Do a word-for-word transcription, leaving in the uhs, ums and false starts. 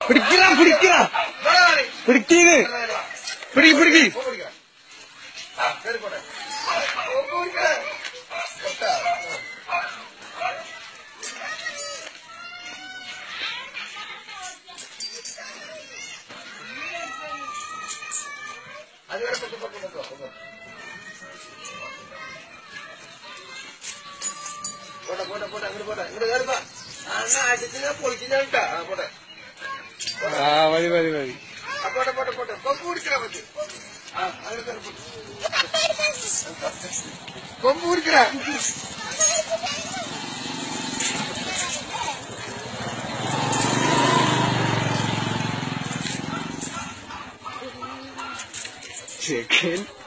പിടിക്കടാ പിടിക്കടാ പിടിക്കീന്ന് പിടിക്ക് പിടിക്ക് പോട്ടെ പോട്ടെ പോട്ടെ അങ്ങോട്ട് പോട്ടെ ഇങ്ങോട്ട് കയറിപ്പാ അണ്ണ അടിച്ചിട്ട് പൊളിച്ചിട്ടാ പോട്ടെ ആ മതി മതി മതി പോട്ടെ പോട്ടെ പോട്ടെ കൊമ്പ് പിടിക്കണ പറ്റി ആ അങ്ങനെ കൊമ്പ് പിടിക്കണ ചിക്കൻ